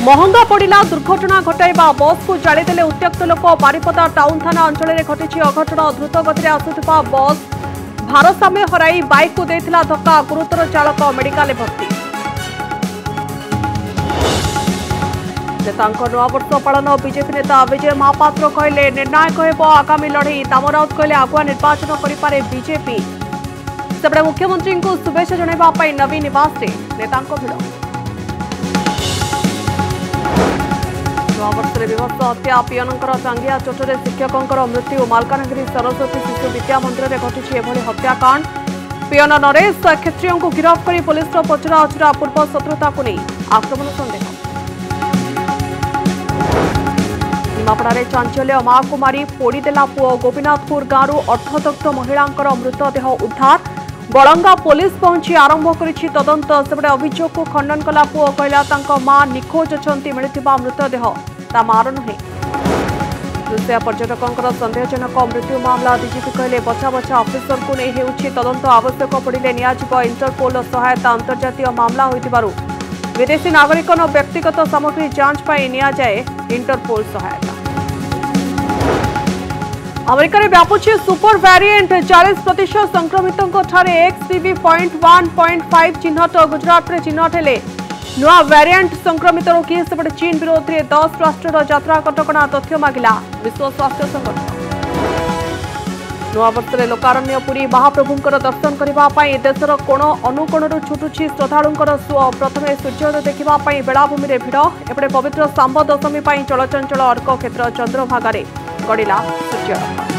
महंगा पड़ा दुर्घटना घटाइबा बस को जालीदेले उत्त्यक्त लोक बारिपदा टाउन थाना अंचल में घटी अघटन द्रुत गति आसुवा बस भारसाम्य हराई बाइक को देथिला धक्का गुरुतर चालक मेडिकल भर्ती। नेतांक नूआ वर्ष पालन बीजेपी नेता विजय महापात्र कहले निर्णायक हेब आगामी लड़ई दाम राउत कहले आगुआ निर्वाचन करिपारे बीजेपी। सेपटे मुख्यमंत्री को शुभेच्छा जणाइबा नवीन निवास नेतांक भिड़। नूआवर्ष विभत्स हत्या पियनकर टांगिया चोटरे शिक्षकों मृत्यु मालकानगिरी सरस्वती शिशु विद्या मंदिर में घटी एभली हत्याकांड। पियन नरेश क्षेत्रियों को गिरफ्त कर पुलिस पचरा उचरा पूर्व शत्रुता को नहीं आक्रमण सन्देह। निमापड़ा चांचल्य मां को मारी पोड़देला पुओ गोपीनाथपुर गांव अर्धदग्ध महिला मृतदेह उद्धार। बड़ंगा पुलिस पहुंची आरंभ करिछि तदंत। सेपटे अभियोग को खंडन कला पुओ कहला मां निखोज अछंती मिलिथिबा मृतदेह ता मार नुहे। दूसरा पर्यटकों सन्देहजनक मृत्यु मामला डीजीपी कहले बछा बछा अफिसर को नहीं हेउछि तदंत आवश्यक पड़िले नियाजिब इंटरपोल सहायता अंतर्जातीय मामला होइतिबारु विदेशी नागरिक व्यक्तिगत सामग्री जांच पाई निया जाए इंटरपोल सहायता। अमेरिका में व्यापुछि सुपर वेरिएंट 40% संक्रमितों ठारे XBB.1.5 चिन्हट। गुजरात में चिन्हट हेले नुआ वेरिएंट संक्रमित रोगी। सेपटे चीन विरोध में 10 राष्ट्र यात्रा कटकणा तथ्य मागिला विश्व स्वास्थ्य संगठन। नूआवर्ष लोकारण्य पुरी महाप्रभुंकर दर्शन करने देशर कोण अनुकोणु छुटुछि श्रद्धालुंकर सुओ। प्रथमे सूर्योदय देखा बेलाभूमि में भिड़। एपटे पवित्र सांब दशमी चलचंचल अर्क क्षेत्र चंद्रभागा गड़िला सूर्य।